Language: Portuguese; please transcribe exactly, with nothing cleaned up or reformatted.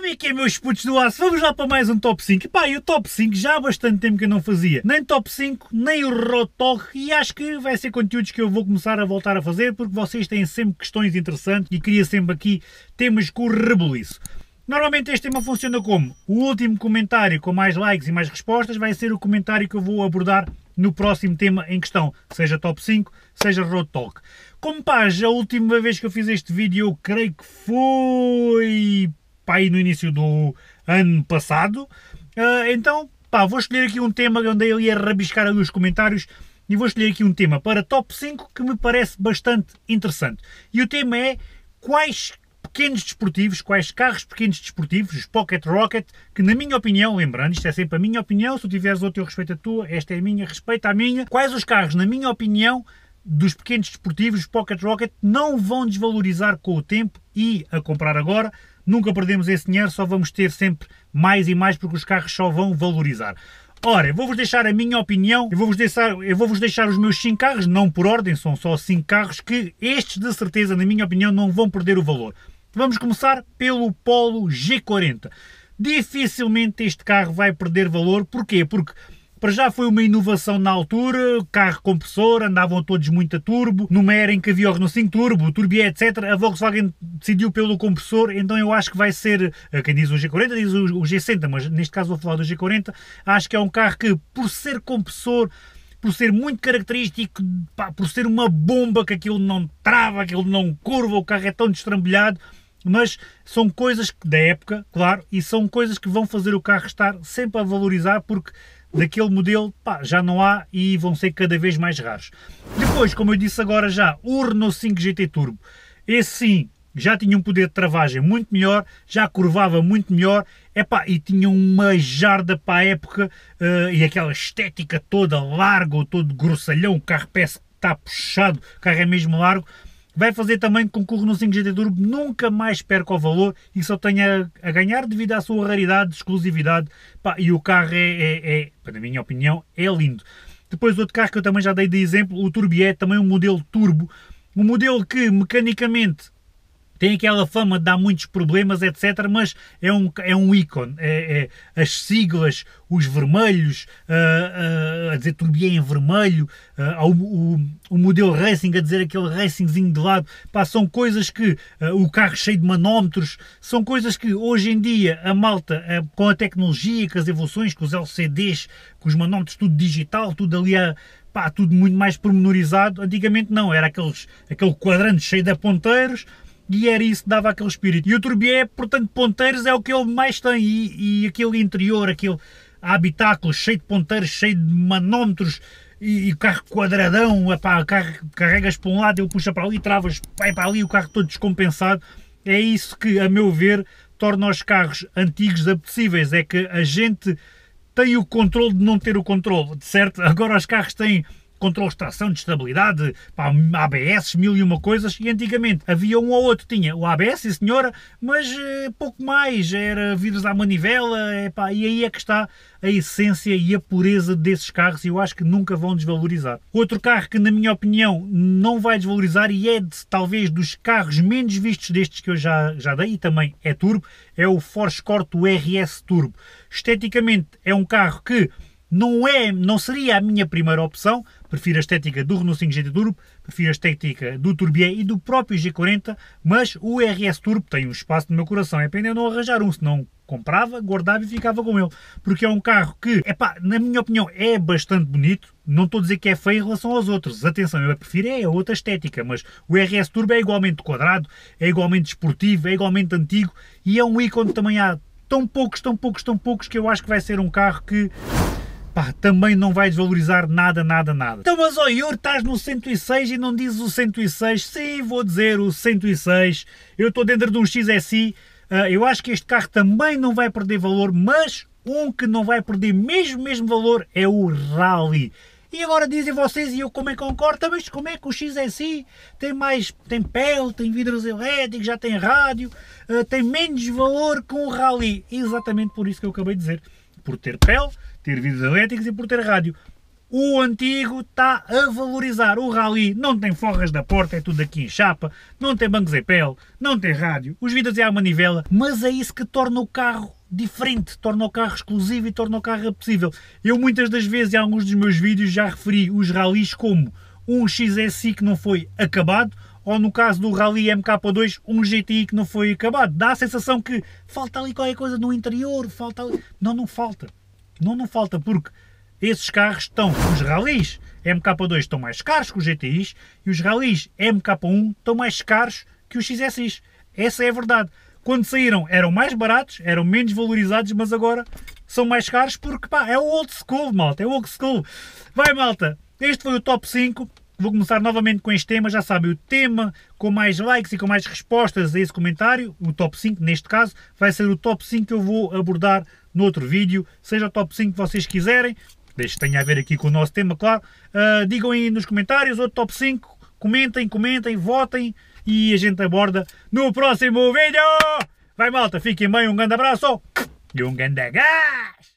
Como é que é, meus putos do aço? Vamos lá para mais um top cinco. E pá, e o top cinco já há bastante tempo que eu não fazia. Nem top cinco, nem o Road Talk. E acho que vai ser conteúdos que eu vou começar a voltar a fazer, porque vocês têm sempre questões interessantes e queria sempre aqui temas com o rebuliço. Normalmente este tema funciona como? O último comentário com mais likes e mais respostas vai ser o comentário que eu vou abordar no próximo tema em questão, seja top cinco, seja Road Talk. Como pá, já a última vez que eu fiz este vídeo, eu creio que foi pá, aí no início do ano passado, uh, então pá, vou escolher aqui um tema onde eu ia rabiscar ali os comentários e vou escolher aqui um tema para top cinco que me parece bastante interessante. E o tema é quais pequenos desportivos, quais carros pequenos desportivos, os Pocket Rocket, que na minha opinião, lembrando, isto é sempre a minha opinião, se tu tiveres outro eu respeito a tua, esta é a minha, respeita a minha, quais os carros, na minha opinião, dos pequenos desportivos, os Pocket Rocket, não vão desvalorizar com o tempo e a comprar agora, nunca perdemos esse dinheiro, só vamos ter sempre mais e mais porque os carros só vão valorizar. Ora, eu vou-vos deixar a minha opinião, eu vou-vos deixar, eu vou-vos deixar os meus cinco carros, não por ordem, são só cinco carros que estes de certeza, na minha opinião, não vão perder o valor. Vamos começar pelo Polo G quarenta. Dificilmente este carro vai perder valor. Porquê? Porque para já foi uma inovação na altura, carro compressor, andavam todos muito a turbo, numa era em que havia o Renault cinco Turbo, o Turbo etcétera. A Volkswagen decidiu pelo compressor, então eu acho que vai ser, quem diz o G quarenta diz o G sessenta, mas neste caso vou falar do G quarenta, acho que é um carro que, por ser compressor, por ser muito característico, pá, por ser uma bomba que aquilo não trava, aquilo não curva, o carro é tão destrambelhado, mas são coisas da época, claro, e são coisas que vão fazer o carro estar sempre a valorizar, porque daquele modelo pá, já não há e vão ser cada vez mais raros. Depois, como eu disse agora já, o Renault cinco G T Turbo, esse sim, já tinha um poder de travagem muito melhor, já curvava muito melhor, epá, e tinha uma jarda para a época uh, e aquela estética toda larga, todo grossalhão, o carro parece que está puxado, o carro é mesmo largo. Vai fazer também com que o Renault cinco G T Turbo nunca mais perca o valor e só tenha a ganhar devido à sua raridade, exclusividade, pá, e o carro é, é, é, na minha opinião, é lindo. Depois outro carro que eu também já dei de exemplo, o Turbié, também um modelo turbo, um modelo que mecanicamente tem aquela fama de dar muitos problemas, etcétera, mas é um, é um ícone, é, é, as siglas, os vermelhos, uh, uh, a dizer Turbié em vermelho, uh, o, o, o modelo Racing a dizer aquele Racingzinho de lado, pá, são coisas que, uh, o carro cheio de manómetros, são coisas que hoje em dia a malta, uh, com a tecnologia, com as evoluções, com os L C Ds, com os manómetros tudo digital, tudo ali a... pá, tudo muito mais pormenorizado, antigamente não, era aqueles, aquele quadrante cheio de ponteiros, e era isso que dava aquele espírito. E o Turbié, portanto, ponteiros é o que ele mais tem, e, e aquele interior, aquele habitáculo cheio de ponteiros, cheio de manómetros, e, e o carro quadradão, epá, o carro carregas para um lado, ele puxa para ali, travas, vai para ali, o carro todo descompensado. É isso que, a meu ver, torna os carros antigos apetecíveis, é que a gente tem o controle de não ter o controle, certo? Agora os carros têm controle de tração, de estabilidade, pá, A B S, mil e uma coisas, e antigamente havia um ou outro, tinha o A B S, sim senhora, mas eh, pouco mais, era vidros à manivela, epá, e aí é que está a essência e a pureza desses carros, e eu acho que nunca vão desvalorizar. Outro carro que, na minha opinião, não vai desvalorizar, e é de, talvez dos carros menos vistos destes que eu já, já dei, e também é turbo, é o Ford Escort R S Turbo. Esteticamente é um carro que Não, é, não seria a minha primeira opção, prefiro a estética do Renault cinco G T Turbo, prefiro a estética do Turbié e do próprio G quarenta, mas o R S Turbo tem um espaço no meu coração, é pena eu não arranjar um, senão comprava, guardava e ficava com ele, porque é um carro que, epá, na minha opinião, é bastante bonito, não estou a dizer que é feio em relação aos outros, atenção, eu prefiro é a outra estética, mas o R S Turbo é igualmente quadrado, é igualmente esportivo, é igualmente antigo, e é um ícone também, há tão poucos, tão poucos, tão poucos, que eu acho que vai ser um carro que... pá, também não vai desvalorizar nada, nada, nada. Então, mas ó Yuri, estás no cento e seis e não dizes o cento e seis? Sim, vou dizer o cento e seis. Eu estou dentro de um X S I. Uh, eu acho que este carro também não vai perder valor, mas um que não vai perder mesmo, mesmo valor é o Rally. E agora dizem vocês, e eu como é que concordo, mas como é que o X S I tem mais, tem pele, tem vidros elétricos, já tem rádio, uh, tem menos valor que um Rally? Exatamente por isso que eu acabei de dizer. Por ter pele, ter vidros elétricos e por ter rádio. O antigo está a valorizar. O Rally não tem forras da porta, é tudo aqui em chapa, não tem bancos em pele, não tem rádio, os vidros é à manivela, mas é isso que torna o carro diferente, torna o carro exclusivo e torna o carro apetecível. Eu muitas das vezes em alguns dos meus vídeos já referi os Rallys como um X S I que não foi acabado, ou no caso do Rally M K dois, um G T I que não foi acabado. Dá a sensação que falta ali qualquer coisa no interior, falta ali... Não, não falta. Não, não falta, porque esses carros estão, os Rallys M K dois estão mais caros que os G T Is e os Rallys M K um estão mais caros que os X S Is. Essa é a verdade. Quando saíram eram mais baratos, eram menos valorizados, mas agora são mais caros porque pá, é o old school, malta, é o old school. Vai, malta, este foi o top cinco. Vou começar novamente com este tema, já sabem, o tema com mais likes e com mais respostas a esse comentário, o top cinco neste caso, vai ser o top cinco que eu vou abordar no outro vídeo, seja o top cinco que vocês quiserem, desde que tenha a ver aqui com o nosso tema, claro. Uh, digam aí nos comentários outro top cinco, comentem, comentem, votem e a gente aborda no próximo vídeo. Vai, malta, fiquem bem, um grande abraço e um grande gás!